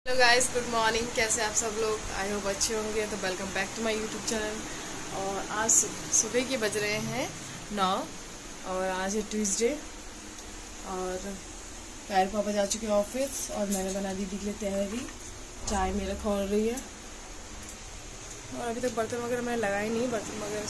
Hello guys, good morning. कैसे आप सब लोग? आई होप अच्छे होंगे। तो welcome back to my YouTube channel. और आज सुबह के बज रहे हैं 9 और आज है ट्यूसडे। और पैर पापा जा चुके हैं ऑफिस और मैंने बना दीदी के लिए तैयारी। चाय मेरा खोल रही है और अभी तक बर्तन वगैरह मैंने लगाए नहीं। बर्तन वगैरह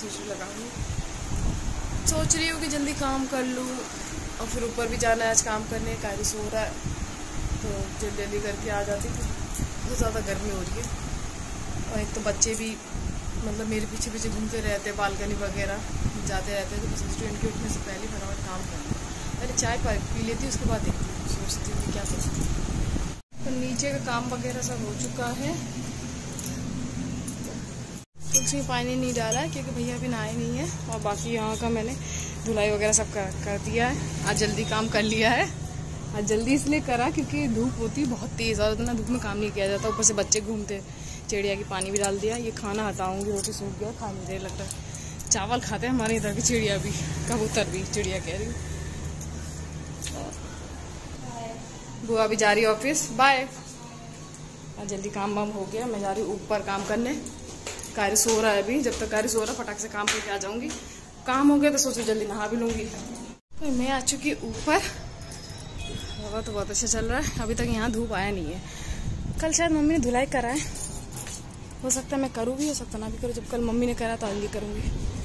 सोच रही हूँ कि जल्दी काम कर लूँ और फिर ऊपर भी जाना है आज काम करने। कार्य सो रहा है तो जल्दी करके आ जाती थी। बहुत ज़्यादा गर्मी हो रही है और एक तो बच्चे भी मतलब मेरे पीछे पीछे घूमते रहते हैं, बालकनी वगैरह जाते रहते हैं। तो बस स्टूडेंट के उठने से पहले फटाफट काम करना है। पहले चाय पी लेती हूँ, उसके बाद देखती हूँ, सोचती हूँ क्या करूँ। तो नीचे का काम वगैरह सब हो चुका है। कुछ भी पानी नहीं डाला है क्योंकि भैया अभी नहाए नहीं है। और बाकी यहाँ का मैंने धुलाई वगैरह सब कर दिया है। आज जल्दी काम कर लिया है। आज जल्दी इसलिए करा क्योंकि धूप होती बहुत तेज़ और उतना धूप में काम नहीं किया जाता। ऊपर से बच्चे घूमते, चिड़िया की पानी भी डाल दिया। ये खाना हटाऊंगी, रोटी सूख गया, खा नहीं रहे लगता है। चावल खाते हैं हमारे इधर की चिड़िया भी, कबूतर भी, चिड़िया कह रही हूँ। बुआ भी जा रही है ऑफिस, बाय। आज जल्दी काम वाम हो गया, मैं जा रही हूँ ऊपर काम करने। कार्य सो रहा है अभी, जब तक कार्य सो रहा फटाक से काम करके आ जाऊंगी। काम हो गया तो सोचो जल्दी नहा भी लूंगी। तो मैं आ चुकी ऊपर। हवा तो बहुत अच्छा चल रहा है। अभी तक यहाँ धूप आया नहीं है। कल शायद मम्मी ने धुलाई करा है, हो सकता है मैं करूँ भी, हो सकता ना भी करूँ। जब कल मम्मी ने करा तो आज भी करूँगी।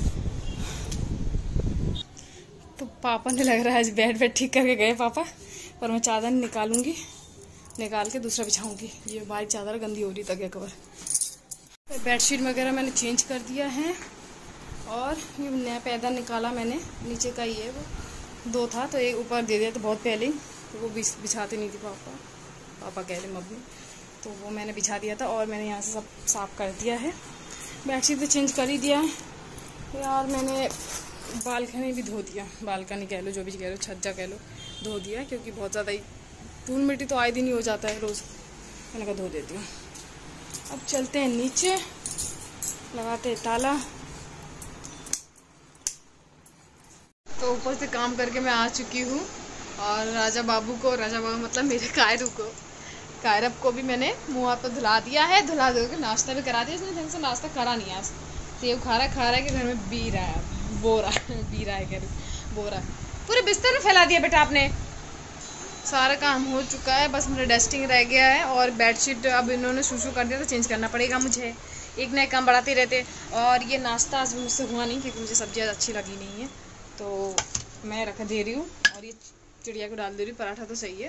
तो पापा ने लग रहा है आज बेड ठीक करके गए पापा। पर मैं चादर निकालूंगी, निकाल के दूसरा बिछाऊंगी। ये बारीक चादर गंदी हो रही, तकिया कवर। बेडशीट वगैरह मैंने चेंज कर दिया है। और ये नया पैदा निकाला मैंने, नीचे का ही है वो। 2 था तो एक ऊपर दे दिया तो बहुत पहले, तो वो बिछाते नहीं थी पापा कह रहे मम्मी, तो वो मैंने बिछा दिया था। और मैंने यहाँ से सब साफ कर दिया है। बेडशीट तो चेंज कर ही दिया है यार। मैंने बालकनी भी धो दिया, बालकनी कह लो, जो भी कह लो, छज्जा कह लो, धो दिया। क्योंकि बहुत ज़्यादा ही धूल मिट्टी तो आए दिन ही हो जाता है रोज़। मैंने कहा धो देती हूँ। अब चलते हैं नीचे, लगाते हैं ताला। तो ऊपर से काम करके मैं आ चुकी हूँ। और राजा बाबू मतलब मेरे कायरब को भी मैंने मुँह हाथ पर धुला दिया है। धुला दो के नाश्ता भी करा दिया। इसने ढंग से नाश्ता करा नहीं आज। सेव खा रहा है कि घर में बी रहा है, बोरा बी रहा है, कह रही बोरा। पूरे बिस्तर में फैला दिया बेटा आपने। सारा काम हो चुका है, बस मेरा डस्टिंग रह गया है। और बेडशीट अब इन्होंने शू कर दिया तो चेंज करना पड़ेगा मुझे। एक नए काम बढ़ाते रहते। और ये नाश्ता आज मुझसे हुआ नहीं क्योंकि मुझे सब्जी अच्छी लगी नहीं है, तो मैं रख दे रही हूँ। और ये चिड़िया को डाल दे रही हूँ। पराठा तो सही है।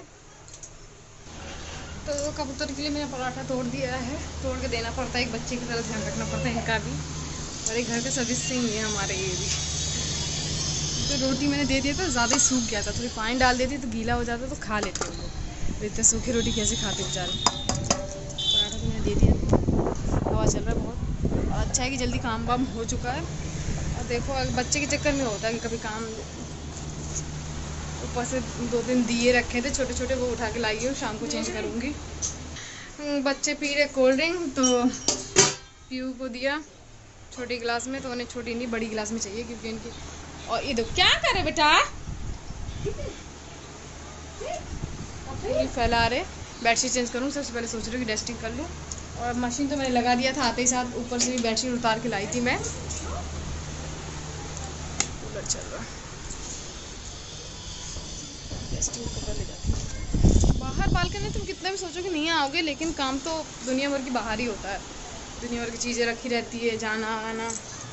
तो कबूतर के लिए मैंने पराठा तोड़ दिया है, तोड़ के देना पड़ता है। एक बच्चे की तरह ध्यान रखना पड़ता है इनका भी। और एक घर का सदस्य ही है हमारे ये भी। तो रोटी मैंने दे दिया था, ज़्यादा ही सूख गया था। थोड़ी पानी डाल देती तो गीला हो जाता तो खा लेते हैं लोग। इतने सूखी रोटी कैसे खाते बेचारे। पराठा तो मैंने दे दिया। हवा चल रहा है बहुत। और अच्छा है कि जल्दी काम वाम हो चुका है। और देखो बच्चे के चक्कर में होता है कि कभी काम, ऊपर से 2-3 दिए रखे थे छोटे छोटे, वो उठा के लाई हूँ। शाम को चेंज करूँगी। बच्चे पी रहे कोल्ड ड्रिंक, तो पीयू को दिया छोटी गिलास में। तो उन्हें छोटी नहीं बड़ी गिलास में चाहिए क्योंकि इनकी। और ये देखो क्या करे बेटा, फैला रहे। बेडशीट चेंज करूँ, सबसे पहले सोच रही हूँ कि डस्टिंग कर लूँ। और मशीन तो मैंने लगा दिया था आते ही साथ। ऊपर से भी बेडशीट उतार के लाई थी मैं। कूलर चल रहा, डस्टिंग को कर ले जाती हूँ। बाहर बालकनी तुम कितना भी सोचो कि नहीं आओगे, लेकिन काम तो दुनिया भर की बाहर ही होता है। दुनिया भर की चीज़ें रखी रहती है, जाना आना।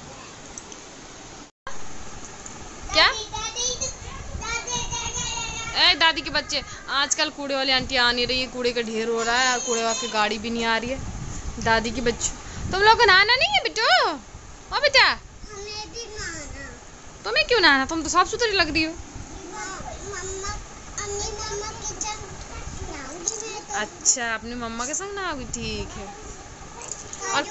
क्या दादी के बच्चे, आजकल कूड़े वाली आंटी आ नहीं रही है। कूड़े का ढेर हो रहा है और कूड़े वाली गाड़ी भी नहीं आ रही है। दादी के बच्चे, तुम लोग को नहाना नहीं है बेटो? हाँ बेटा, हमें भी नहाना। तुम्हें क्यों नहाना? तुम तो साफ सुथरी लग रही हो। अच्छा, अपनी मम्मा के संग नहाओगी, ठीक है। और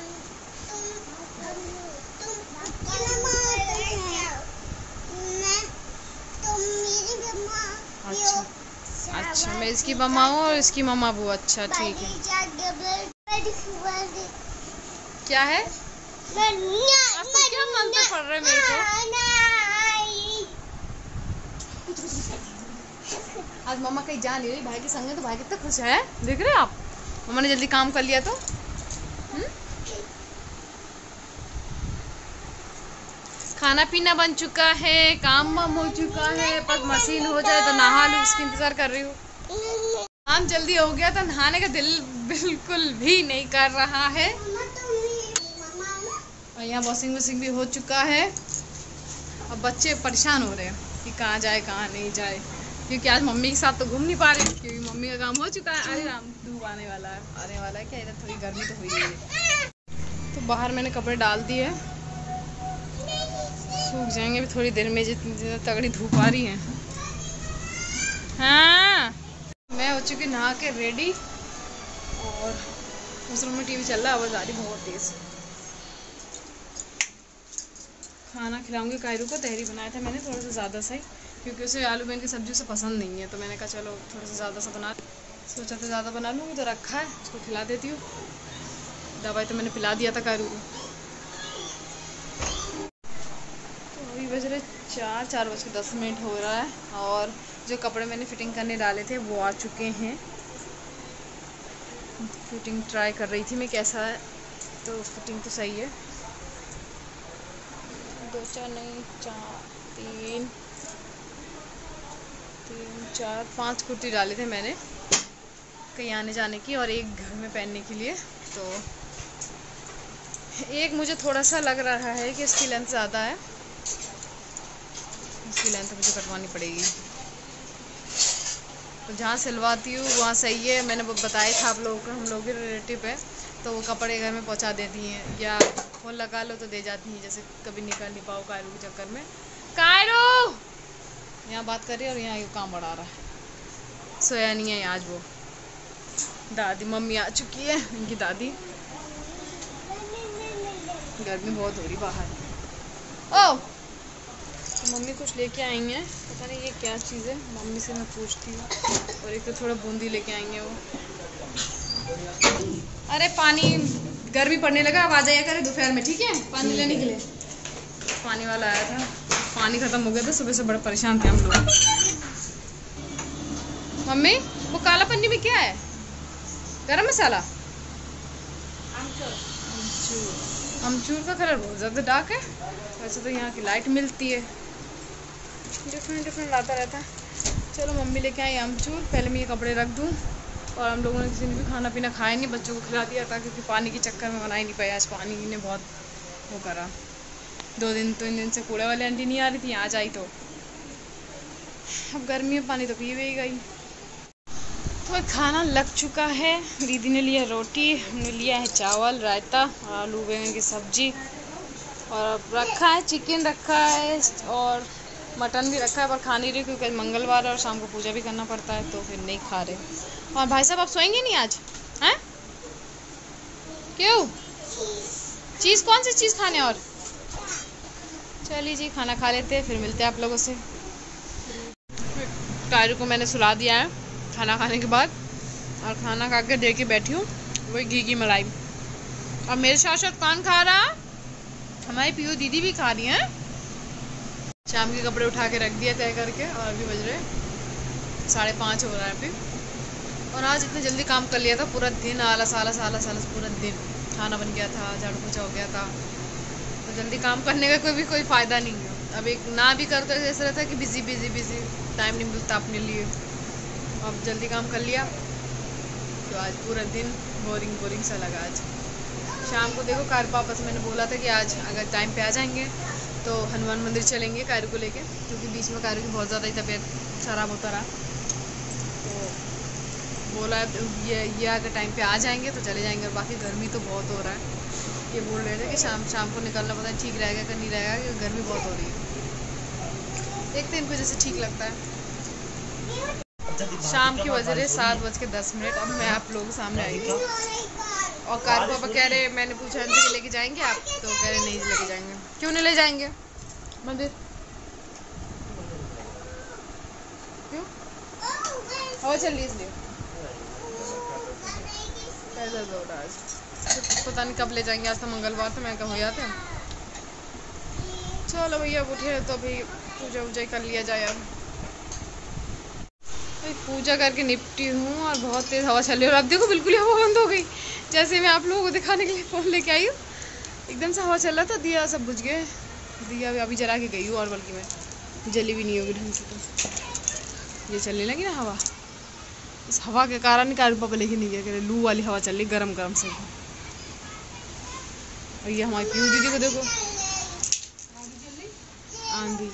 अच्छा, मैं इसकी मम्मा हूँ और इसकी मम्मा वो। अच्छा ठीक है। क्या है? क्या मंत्र पढ़ रहे मेरे को? आज मम्मा कहीं जा नहीं रही, भाई के संग है तो भाई कितना खुश है, देख रहे हैं आप। मम्मा ने जल्दी काम कर लिया तो खाना पीना बन चुका है, काम वाम हो चुका है, बस मशीन हो जाए तो नहा लूँ, उसकी इंतजार कर रही हूँ। काम जल्दी हो गया तो नहाने का दिल बिल्कुल भी नहीं कर रहा है। और यहाँ वॉशिंग मशीन भी हो चुका है। अब बच्चे परेशान हो रहे हैं कि कहाँ जाए कहाँ नहीं जाए, क्योंकि आज मम्मी के साथ तो घूम नहीं पा रहे, क्योंकि मम्मी का काम हो चुका है। अरे राम, धूप आने वाला है क्या, इधर थोड़ी गर्मी तो हुई है। तो बाहर मैंने कपड़े डाल दिए, सूख जाएंगे भी थोड़ी देर में, जितनी तगड़ी धूप आ रही है। हाँ, मैं हो चुकी नहा के रेडी, और उस रूम में टीवी चल रहा है, आवाज़ आ रही बहुत तेज़। खाना खिलाऊंगी कायरू को। तहरी बनाया था मैंने थोड़ा सा ज़्यादा सा ही, क्योंकि उसे आलू बैंगन की सब्जी उसे पसंद नहीं है, तो मैंने कहा चलो थोड़ा सा ज़्यादा सा बना, सोचा था ज़्यादा बना लूँगी, तो रखा है, उसको खिला देती हूँ। दवाई तो मैंने पिला दिया था कायरू को। तो अभी बज रहे 4:10 हो रहा है, और जो कपड़े मैंने फिटिंग करने डाले थे वो आ चुके हैं। फिटिंग ट्राई कर रही थी मैं कैसा है, तो फिटिंग तो सही है। 2 4 नहीं 3 4 5 कुर्ती डाले थे मैंने, कहीं आने जाने की और एक घर में पहनने के लिए। तो एक मुझे थोड़ा सा लग रहा है कि इसकी लेंथ ज़्यादा है, इसकी लेंथ मुझे कटवानी पड़ेगी। तो जहाँ सिलवाती हूँ वहाँ सही है, मैंने वो बताया था आप लोगों को, हम लोग के रिलेटिव है, तो वो कपड़े घर में पहुँचा देती हैं, या फोन लगा लो तो दे जाती हैं, जैसे कभी निकल नहीं पाओ कायरू के चक्कर में। कायरू यहाँ बात कर रही है और यहाँ काम बढ़ा रहा है, सोया नहीं है आज वो। दादी मम्मी आ चुकी है, इनकी दादी। गर्मी बहुत हो रही बाहर। ओ तो मम्मी कुछ लेके आई हैं, पता नहीं ये क्या चीज़ है, मम्मी से मैं पूछती हूँ। और एक तो थोड़ा बूंदी लेके आई हैं वो। अरे पानी, गर्मी पड़ने लगा, अब आ जाइए करे दोपहर में, ठीक है, पानी लेने के लिए। पानी वाला आया था, पानी खत्म हो गया था, सुबह से बड़ा परेशान थे हम लोग। मम्मी वो काला पन्नी में क्या है? गरम मसाला, अमचूर का कलर बहुत ज़्यादा डार्क है। वैसे तो यहाँ की लाइट मिलती है, डिफरेंट आता रहता है। चलो मम्मी लेके आई अमचूर। पहले मैं ये कपड़े रख दूँ, और हम लोगों ने किसी ने भी खाना पीना खाया नहीं, बच्चों को खिला दिया था, क्योंकि पानी के चक्कर में बना ही नहीं पाया। आज पानी ने बहुत वो करा, 3 दिन से कूड़े वाली आंटी नहीं आ रही थी, आज आई तो अब गर्मी में पानी तो पी भी गई। तो खाना लग चुका है। दीदी ने लिया रोटी, हमने लिया है चावल, रायता और आलू बैंगन की सब्जी, और अब रखा है चिकन रखा है और मटन भी रखा है, पर खा नहीं रही क्योंकि मंगलवार है और शाम को पूजा भी करना पड़ता है, तो फिर नहीं खा रहे। और भाई साहब आप सोएंगे नहीं आज? हैं क्यों? चीज़ कौन सी चीज़ खाने? और चलिए जी खाना खा लेते हैं, फिर मिलते हैं आप लोगों से। कायरू को मैंने सुला दिया है खाना खाने के बाद, और खाना खा के दे के बैठी हूँ वही घी की मलाई। और मेरे साथ साथ कौन खा रहा? हमारी पीयू दीदी भी खा रही हैं। शाम के कपड़े उठा के रख दिया तय करके, और अभी बज रहे 5:30 हो रहा है अभी। और आज इतने जल्दी काम कर लिया था, पूरा दिन आलस पूरा दिन। खाना बन गया था, झाड़ू पोछा हो गया था, तो जल्दी काम करने का कोई फ़ायदा नहीं है। अब एक ना भी कर तो ऐसा रहता है कि बिज़ी टाइम नहीं मिलता अपने लिए। अब जल्दी काम कर लिया, तो आज पूरा दिन बोरिंग सा लगा। आज शाम को देखो कायरू पापा से मैंने बोला था कि आज अगर टाइम पे आ जाएंगे तो हनुमान मंदिर चलेंगे कायरू को लेके, क्योंकि बीच में कायरू की बहुत ज़्यादा ही तबीयत ख़राब होता रहा। तो बोला ये अगर टाइम पे आ जाएंगे तो चले जाएंगे, और बाकी गर्मी तो बहुत हो रहा है। ये बोल रहे थे कि शाम को निकलना पता नहीं ठीक रहेगा कि नहीं रहेगा, क्योंकि गर्मी बहुत हो रही है। देखते हैं इनको जैसे ठीक लगता है। शाम की बज रहे 7:10। अब मैं आप लोगों के सामने आई थी, और कायरू पापा कह रहे, मैंने पूछा इनसे कि लेके जाएंगे आप, तो कह रहे नहीं लेके जाएंगे। क्यों नहीं ले जाएंगे मंदिर? क्यों? और चलिए इसलिए कैसा दौड़ आज, पता नहीं कब ले जाएंगे। आज तो मंगलवार था, मैं कहा हो जाते हैं। चलो भैया अब उठे तो अभी पूजा वूजा कर लिया जाए। अब पूजा करके निपटी हूँ और बहुत तेज़ हवा चल रही है और अब देखो बिल्कुल ही हवा बंद हो गई। जैसे मैं आप लोगों को दिखाने के लिए फ़ोन लेके आई हूँ, एकदम से हवा चल रहा था, दिया सब बुझ गए। दिया अभी जला के गई हूँ और बल्कि मैं जली भी नहीं होगी ढंग से। तो ये चलने लगी ना हवा, इस हवा के कारण कार पापा लेके नहीं गया, कह लू वाली हवा चल रही गरम गरम से। और ये हमारी पीयू दीदी को देखो, आंधी।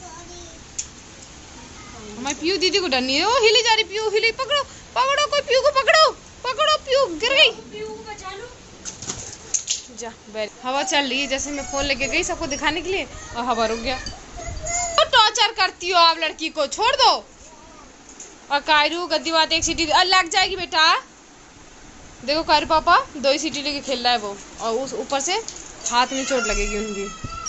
हमारी पीयू दीदी को डर नहीं है, ओ हिली जा रही पीयू, हिली, पकड़ो पकड़ो, कोई पीयू को पकड़ो, पकड़ो, पीयू गिर गई। पीयू को बचा लो। जा हवा चल रही है, जैसे मैं फोन लेके गई सबको दिखाने के लिए और हवा रुक गया। तो टॉर्चर करती हो आप लड़की को, छोड़ दो। और कायरू गद्दी बात एक सीटी लग जाएगी बेटा। देखो कायरू पापा 2 ही सीटी लेके खेल रहा है वो, और उस ऊपर से हाथ में चोट लगेगी उनकी।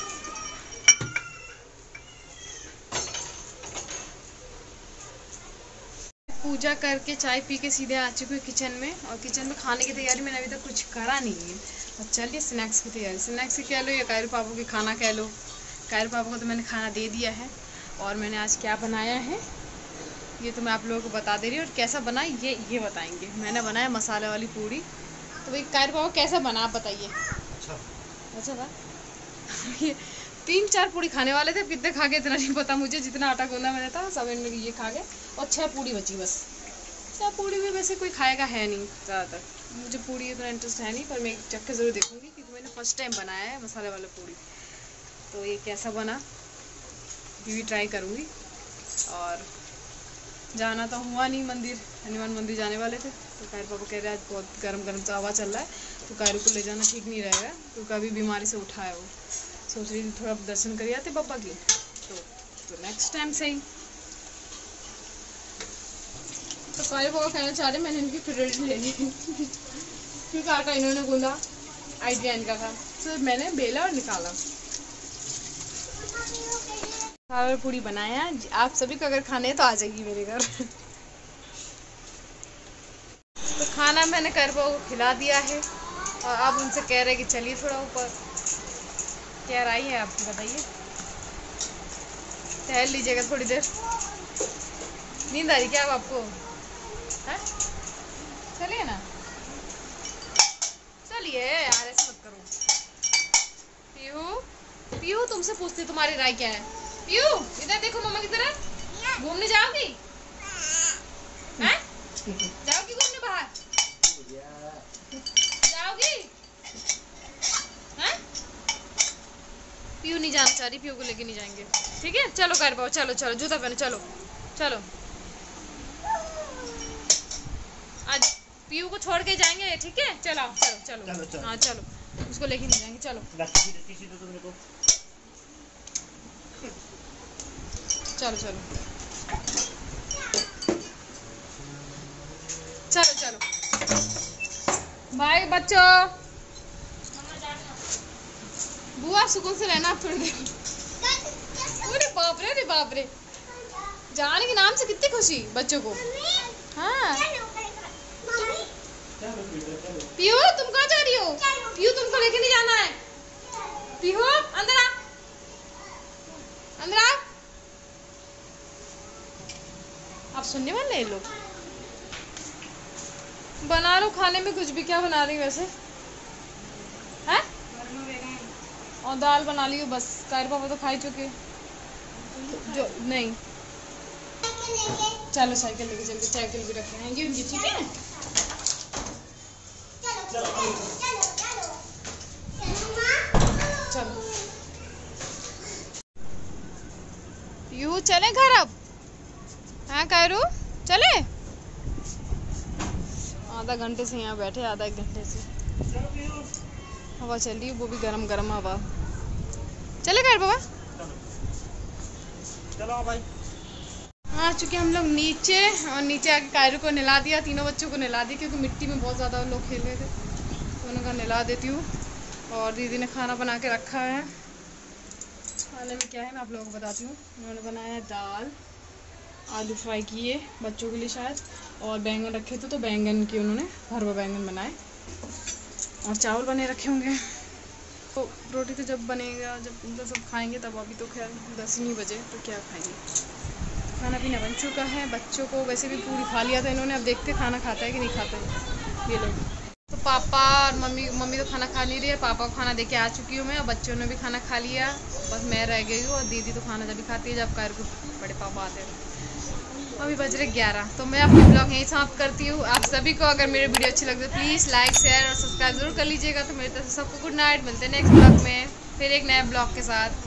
पूजा करके चाय पी के सीधे आ चुके हैं किचन में, और किचन में खाने की तैयारी मैंने अभी तक कुछ करा नहीं है। और चलिए स्नैक्स की तैयारी, स्नैक्स की कह लो या कायरू पापा की खाना कह लो। कायरू पापा को तो मैंने खाना दे दिया है, और मैंने आज क्या बनाया है ये तो मैं आप लोगों को बता दे रही हूँ। और कैसा बना ये बताएंगे। मैंने बनाया मसाले वाली पूड़ी। तो भाई कायरू पापा कैसा बना आप बताइए। अच्छा था। ये 3-4 पूड़ी खाने वाले थे, कितने खा गए इतना नहीं पता मुझे, जितना आटा गोला मैंने था सब इनमें ये खा गए, और 6 पूड़ी बची बस। 6 पूड़ी भी वैसे कोई खाएगा है नहीं ज़्यादातर, मुझे पूड़ी इतना इंटरेस्ट है नहीं, पर मैं चख के ज़रूर देखूंगी क्योंकि मैंने फर्स्ट टाइम बनाया है मसाले वाला पूड़ी। तो ये कैसा बना ये भी ट्राई करूँगी। और जाना तो हुआ नहीं मंदिर, हनुमान मंदिर जाने वाले थे, तो कायरू पापा कह रहे आज बहुत गर्म गर्म तो हवा चल रहा है, तो कायरू को ले जाना ठीक नहीं रहेगा क्योंकि अभी बीमारी से उठा है वो। सोच रही थी थोड़ा दर्शन कर आते पापा की, तो नेक्स्ट टाइम सही। तो कायरू पापा कहना चाह रहे मैंने इनकी क्रेडिट ले ली क्योंकि आटा इन्होंने गूंदा, आइडिया इनका था, तो मैंने बेला और निकाला। सारा पूड़ी बनाया, आप सभी को अगर खाने हैं तो आ जाएगी मेरे घर। तो खाना मैंने कायरू पापा को खिला दिया है, और आप उनसे कह रहे हैं कि चलिए थोड़ा ऊपर। क्या राय है आपकी बताइए, टहल लीजिएगा थोड़ी देर। नींद आ रही क्या अब आपको? है चलिए ना, चलिए यार ऐसे मत करो। पीयू पीयू तुमसे पूछती तुम्हारी राय क्या है? पीयू इधर देखो मम्मा की तरफ, घूमने जाओगी? हैं जाओगी घूमने बाहर? जाओगी? हैं पीयू नहीं जाना चाह रही, पीयू को लेके नहीं जाएंगे। ठीक है चलो कायरू पापा, चलो चलो जूता पहनो, चलो चलो। आज पीयू को छोड़ के जाएंगे, ठीक है चलो चलो चलो। हाँ चलो, उसको लेके नहीं जाएंगे, चलो चलो चलो चलो चलो। बाय बच्चों, बुआ सुकून से रहना आप थोड़ी देर। अरे बाप रे, अरे बाप रे, जाने के नाम से कितनी खुशी बच्चों को। हाँ पीयू तुम कहाँ जा रही हो? पीयू तुमको लेके नहीं जाना है। पीयू अंदर आ, अंदर आ। आप सुनने वाले हैं लोग। बना लो खाने में कुछ भी, क्या बना रही वैसे हैं? और दाल बना ली हो बस। कायरू पापा तो खा ही चुके जो नहीं। चलो साइकिल लेके चलते, साइकिल भी रख रहेंगे उनकी, ठीक है। चलो यू चले घर अब? हाँ कायरू चले? आधा घंटे से यहाँ बैठे, आधा 1 घंटे से हवा चल रही है, वो भी गरम गरम हवा। चले कायरू पापा? चलो भाई। आ चुके हम लोग नीचे, और नीचे आके कायरू को नहला दिया, तीनों बच्चों को नहला दिया क्योंकि मिट्टी में बहुत ज़्यादा लोग खेल रहे थे, तो उन्होंने कहा नहला देती हूँ। और दीदी ने खाना बना के रखा है। खाने में क्या है मैं आप लोगों को बताती हूँ। उन्होंने बनाया है दाल, आलू फ्राई किए बच्चों के लिए शायद, और बैंगन रखे थे तो बैंगन के उन्होंने भरवा बैंगन बनाए, और चावल बने रखे होंगे। तो रोटी तो जब बनेगा, जब सब खाएंगे तब, अभी तो खैर 10 ही नहीं बजे तो क्या खाएंगे। खाना पीना बन चुका है। बच्चों को वैसे भी पूरी खा लिया था इन्होंने, अब देखते खाना खाता है कि नहीं खाता है ये लोग। तो पापा और मम्मी तो खाना खा नहीं रही है, पापा को खाना दे के आ चुकी हूँ मैं, और बच्चों ने भी खाना खा लिया, बस मैं रह गई हूँ। और दीदी तो खाना जब भी खाती है जब कार को बड़े पापा आते हैं। अभी बज रहे 11, तो मैं अपनी ब्लॉग यहीं समाप्त करती हूँ। आप सभी को अगर मेरे वीडियो अच्छी लगे तो प्लीज़ लाइक शेयर और सब्सक्राइब जरूर कर लीजिएगा। तो मेरी तरफ से सबको गुड नाइट, मिलते हैं नेक्स्ट ब्लॉग में फिर एक नए ब्लॉग के साथ।